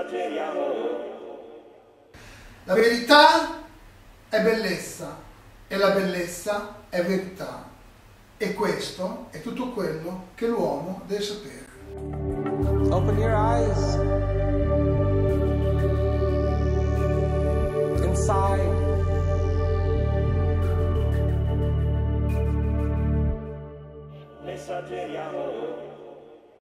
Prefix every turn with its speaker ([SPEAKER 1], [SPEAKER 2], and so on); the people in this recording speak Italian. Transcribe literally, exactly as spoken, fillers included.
[SPEAKER 1] La verità è bellezza e la bellezza è verità. E questo è tutto quello che l'uomo deve sapere.
[SPEAKER 2] Open your eyes. Inside.
[SPEAKER 3] Messaggeri amore.